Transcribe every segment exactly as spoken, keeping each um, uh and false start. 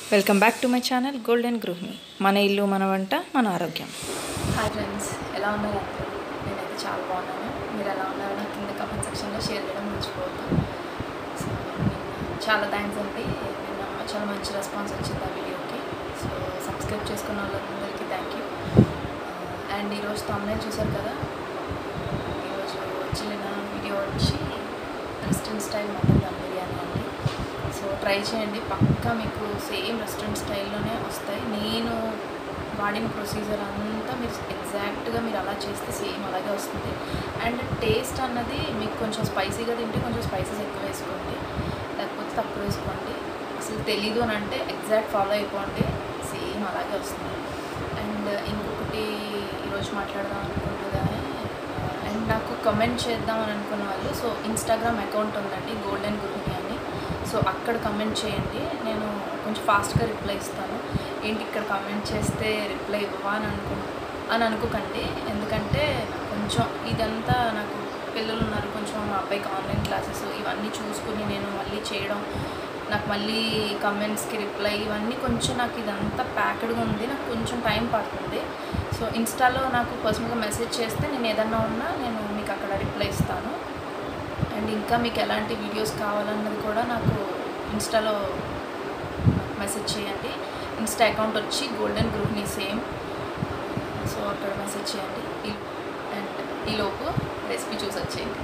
Welcome back to my channel golden Gruhini. మన ఇల్లు మన వంట మన ఆరోగ్యం. హాయ్ ఫ్రెండ్స్, ఎలా ఉన్నారు అందరూ? నేనైతే చాలా బాగున్నాను. మీరు ఎలా ఉన్నారు నాకు కింద కామెంట్ సెక్షన్లో షేర్ చేయడం మర్చిపోవద్దు. సో చాలా థ్యాంక్స్ అండి, నిన్న చాలా మంచి రెస్పాన్స్ వచ్చింది ఆ వీడియోకి. సో సబ్స్క్రైబ్ చేసుకున్న వాళ్ళందరికీ థ్యాంక్ యూ. అండ్ ఈరోజు తమ్మునే చూసారు కదా, ఈరోజు వచ్చిన వీడియో వచ్చి restaurant style mutton dum biryani అండి. సో ట్రై చేయండి, పక్కా మీకు సేమ్ రెస్టారెంట్ స్టైల్లోనే వస్తాయి. నేను వాడిన ప్రొసీజర్ అంతా మీరు ఎగ్జాక్ట్గా మీరు అలా చేస్తే సేమ్ అలాగే వస్తుంది. అండ్ టేస్ట్ అన్నది మీకు కొంచెం స్పైసీగా తింటే కొంచెం స్పైసెస్ ఎక్కువ వేసుకోండి, లేకపోతే తక్కువ వేసుకోండి. అసలు తెలీదు అని అంటే ఎగ్జాక్ట్ ఫాలో అయిపోండి, సేమ్ అలాగే వస్తుంది. అండ్ ఇంకొకటి ఈరోజు మాట్లాడదాం అనుకుంటుందని, అండ్ నాకు కమెంట్ చేద్దాం అని అనుకున్న వాళ్ళు, సో ఇన్స్టాగ్రామ్ అకౌంట్ ఉందండి గోల్డెన్ గృహిణి అని. సో అక్కడ కమెంట్ చేయండి, నేను కొంచెం ఫాస్ట్గా రిప్లై ఇస్తాను. ఏంటి ఇక్కడ కమెంట్ చేస్తే రిప్లై ఇవ్వవా అని అనుకు అని అనుకోకండి, ఎందుకంటే కొంచెం ఇదంతా నాకు పిల్లలు ఉన్నారు, కొంచెం మా అబ్బాయికి ఆన్లైన్ క్లాసెస్ ఇవన్నీ చూసుకుని నేను మళ్ళీ చేయడం, నాకు మళ్ళీ కమెంట్స్కి రిప్లై ఇవన్నీ కొంచెం నాకు ఇదంతా ప్యాక్డ్గా ఉంది, నాకు కొంచెం టైం పడుతుంది. సో ఇన్స్టాలో నాకు పర్సనల్గా మెసేజ్ చేస్తే నేను ఏదన్నా ఉన్నా నేను మీకు అక్కడ రిప్లై ఇస్తాను. అండ్ ఇంకా మీకు ఎలాంటి వీడియోస్ కావాలన్నది కూడా నాకు ఇన్స్టాలో మెసేజ్ చేయండి. ఇన్స్టా అకౌంట్ వచ్చి గోల్డెన్ గృహిణి సేమ్, సో అక్కడ మెసేజ్ చేయండి. అండ్ ఈలోపు రెసిపీ చూసి వచ్చేయండి.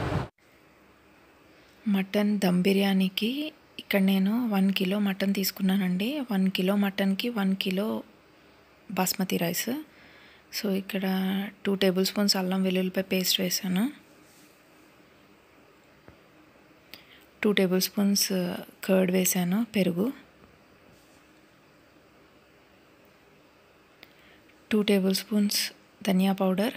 మటన్ దమ్ బిర్యానీకి ఇక్కడ నేను వన్ కిలో మటన్ తీసుకున్నానండి. వన్ కిలో మటన్కి one kilo basmati rice. So ఇక్కడ టూ టేబుల్ స్పూన్స్ అల్లం వెల్లుల్లిపాయ పేస్ట్ వేసాను, టూ టేబుల్ స్పూన్స్ కర్డ్ వేసాను, పెరుగు, టూ టేబుల్ స్పూన్స్ ధనియా పౌడర్,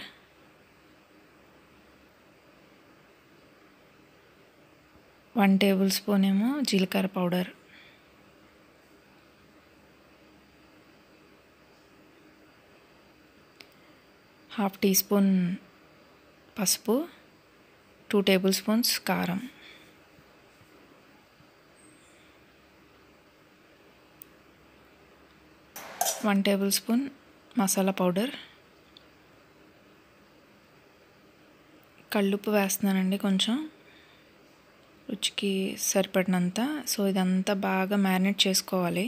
వన్ టేబుల్ స్పూన్ ఏమో జీలకర్ర పౌడర్, హాఫ్ టీ స్పూన్ పసుపు, టూ టేబుల్ స్పూన్స్ కారం, one tablespoon masala powder, కల్లుప్పు వేస్తున్నానండి కొంచెం రుచికి సరిపడినంత. సో ఇదంతా బాగా మ్యారినేట్ చేసుకోవాలి.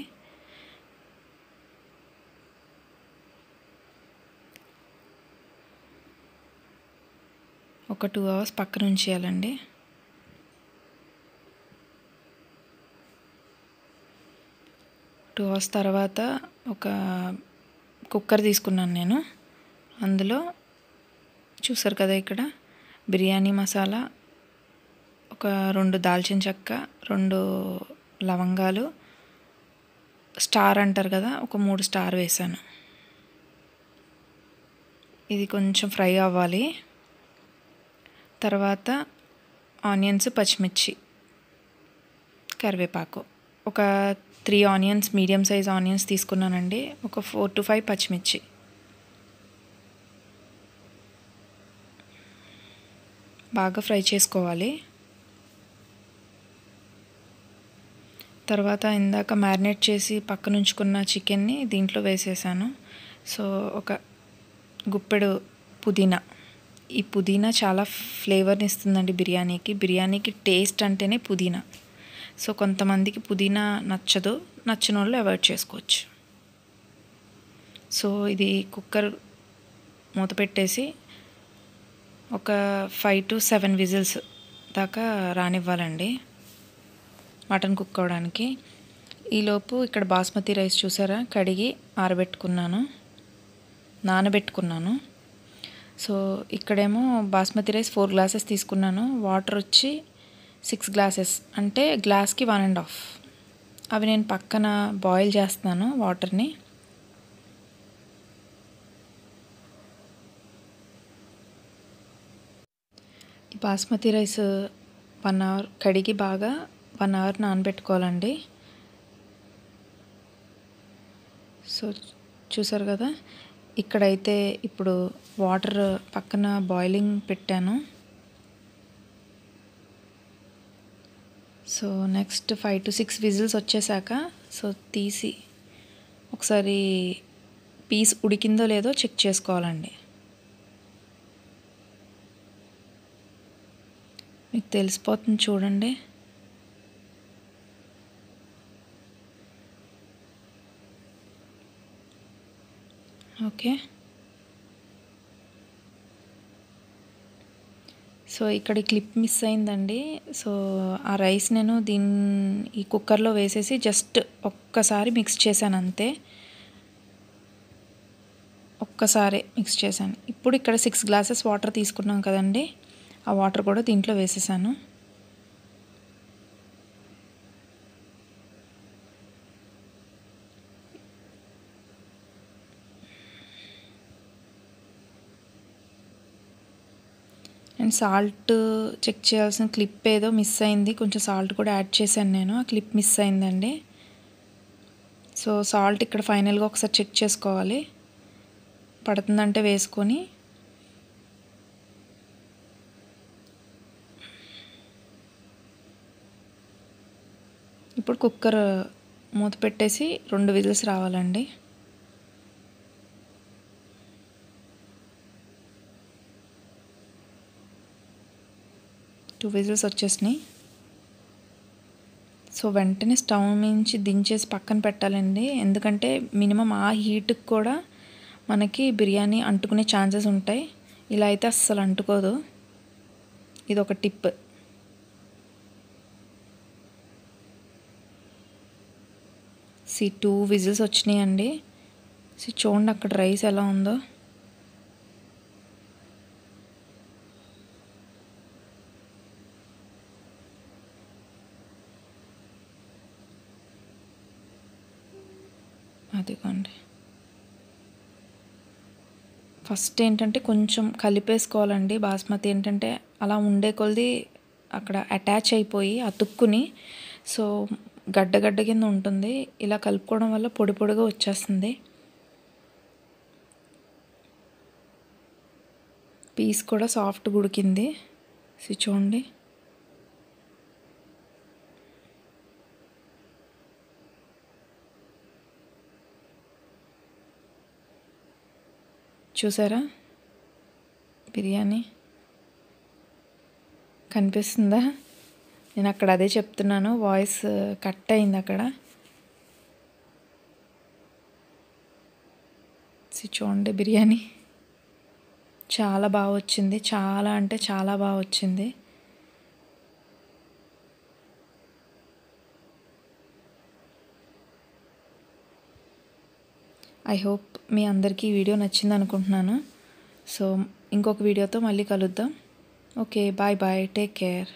ఒక టూ అవర్స్ పక్కన ఉంచేయాలండి. టూ అవర్స్ తర్వాత ఒక కుక్కర్ తీసుకున్నాను నేను. అందులో చూసారు కదా ఇక్కడ బిర్యానీ మసాలా, ఒక రెండు దాల్చిన చెక్క, రెండు లవంగాలు, స్టార్ అంటారు కదా, ఒక మూడు స్టార్ వేసాను. ఇది కొంచెం ఫ్రై అవ్వాలి. తర్వాత ఆనియన్స్, పచ్చిమిర్చి, కరివేపాకు, ఒక three onions medium size onions తీసుకున్నానండి, ఒక ఫోర్ టు ఫైవ్ పచ్చిమిర్చి. బాగా ఫ్రై చేసుకోవాలి. తర్వాత ఇందాక మ్యారినేట్ చేసి పక్కన ఉంచుకున్న చికెన్ని దీంట్లో వేసేసాను. సో ఒక గుప్పెడు పుదీనా, ఈ పుదీనా చాలా ఫ్లేవర్ని ఇస్తుందండి బిర్యానీకి. బిర్యానీకి టేస్ట్ అంటేనే పుదీనా. సో కొంతమందికి పుదీనా నచ్చదు, నచ్చిన వాళ్ళు అవాయిడ్ చేసుకోవచ్చు. సో ఇది కుక్కర్ మూత పెట్టేసి ఒక ఫైవ్ టు సెవెన్ విజిల్స్ దాకా రానివ్వాలండి మటన్ కుక్ అవ్వడానికి. ఈలోపు ఇక్కడ బాస్మతి రైస్ చూసారా, కడిగి ఆరబెట్టుకున్నాను, నానబెట్టుకున్నాను. సో ఇక్కడేమో బాస్మతి రైస్ ఫోర్ గ్లాసెస్ తీసుకున్నాను, వాటర్ వచ్చి సిక్స్ గ్లాసెస్, అంటే గ్లాస్కి వన్ అండ్ హాఫ్. అవి నేను పక్కన బాయిల్ చేస్తున్నాను వాటర్ని. ఈ బాస్మతి రైస్ వన్ అవర్ కడిగి బాగా వన్ అవర్ నానబెట్టుకోవాలండి. సో చూసారు కదా, ఇక్కడైతే ఇప్పుడు వాటర్ పక్కన బాయిలింగ్ పెట్టాను. So next five to six whistles వచ్చేసాక సో తీసి ఒకసారి పీస్ ఉడికిందో లేదో చెక్ చేసుకోవాలండి. మీకు తెలిసిపోతుంది చూడండి. ఓకే, సో ఇక్కడ క్లిప్ మిస్ అయిందండి. సో ఆ రైస్ నేను దీని ఈ కుక్కర్లో వేసేసి జస్ట్ ఒక్కసారి మిక్స్ చేశాను అంతే. ఒక్కసారి మిక్స్ చేశాను. ఇప్పుడు ఇక్కడ సిక్స్ గ్లాసెస్ వాటర్ తీసుకున్నాం కదండి, ఆ వాటర్ కూడా దీంట్లో వేసేసాను. అండ్ సాల్ట్ చెక్ చేయాల్సిన క్లిప్ ఏదో మిస్ అయింది, కొంచెం సాల్ట్ కూడా యాడ్ చేశాను నేను, ఆ క్లిప్ మిస్ అయిందండి. సో సాల్ట్ ఇక్కడ ఫైనల్గా ఒకసారి చెక్ చేసుకోవాలి, పడుతుందంటే వేసుకొని ఇప్పుడు కుక్కర్ మూత పెట్టేసి రెండు విజిల్స్ రావాలండి. టూ విజిల్స్ వచ్చేసినాయి. సో వెంటనే స్టవ్ నుంచి దించేసి పక్కన పెట్టాలండి, ఎందుకంటే మినిమం ఆ హీట్కి కూడా మనకి బిర్యానీ అంటుకునే ఛాన్సెస్ ఉంటాయి. ఇలా అయితే అస్సలు అంటుకోదు. ఇది ఒక టిప్. సి టూ విజిల్స్ వచ్చినాయి అండి. సి చూడండి అక్కడ రైస్ ఎలా ఉందో. అదిగోండి, ఫస్ట్ ఏంటంటే కొంచెం కలిపేసుకోవాలండి. బాస్మతి ఏంటంటే అలా ఉండే కొలది అక్కడ అటాచ్ అయిపోయి అతుక్కుని సో గడ్డ గడ్డ కింద ఉంటుంది. ఇలా కలుపుకోవడం వల్ల పొడి పొడిగా వచ్చేస్తుంది. పీస్ కూడా సాఫ్ట్గా ఉడికింది. సో చూడండి, చూసారా బిర్యానీ కనిపిస్తుందా? నేను అక్కడ అదే చెప్తున్నాను, వాయిస్ కట్ అయింది అక్కడ. చూడండి బిర్యానీ చాలా బాగా వచ్చింది, చాలా అంటే చాలా బాగా వచ్చింది. ఐ హోప్ మీ అందరికీ ఈ వీడియో నచ్చింది అనుకుంటున్నాను. సో ఇంకొక వీడియోతో మళ్ళీ కలుద్దాం. Okay, bye bye, take care.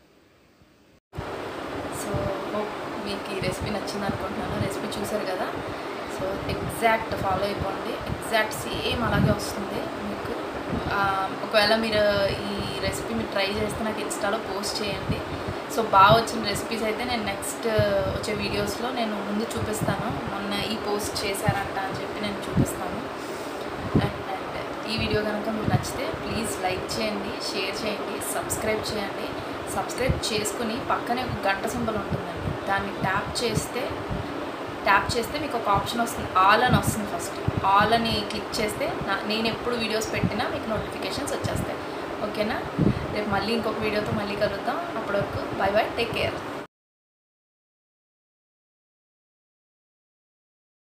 So hope మీకు ఈ రెసిపీ నచ్చింది అనుకుంటున్నాను. రెసిపీ చూసారు కదా, సో ఎగ్జాక్ట్ ఫాలో అయిపోండి, ఎగ్జాక్ట్ సేమ్ అలాగే వస్తుంది మీకు. ఒకవేళ మీరు ఈ రెసిపీ మీరు ట్రై చేస్తే నాకు ఇన్స్టాలో పోస్ట్ చేయండి. సో బాగా వచ్చిన రెసిపీస్ అయితే నేను నెక్స్ట్ వచ్చే వీడియోస్లో నేను ముందు చూపిస్తాను. మొన్న ఈ పోస్ట్ చేశారంట అని చెప్పి నేను చూపిస్తాను. అండ్ అండ్ ఈ వీడియో కనుక మీకు నచ్చితే ప్లీజ్ లైక్ చేయండి, షేర్ చేయండి, సబ్స్క్రైబ్ చేయండి. సబ్స్క్రైబ్ చేసుకుని పక్కనే ఒక గంట సింబల్ ఉంటుందండి, దాన్ని ట్యాప్ చేస్తే ట్యాప్ చేస్తే మీకు ఒక ఆప్షన్ వస్తుంది, ఆల్ అని వస్తుంది. ఫస్ట్ ఆల్ అని క్లిక్ చేస్తే నా నేను ఎప్పుడు వీడియోస్ పెట్టినా మీకు నోటిఫికేషన్స్ వచ్చేస్తాయి. ఓకేనా? రేపు మళ్ళీ ఇంకొక వీడియోతో మళ్ళీ కలుద్దాం. అప్పటి వరకు బై బై, టేక్ కేర్.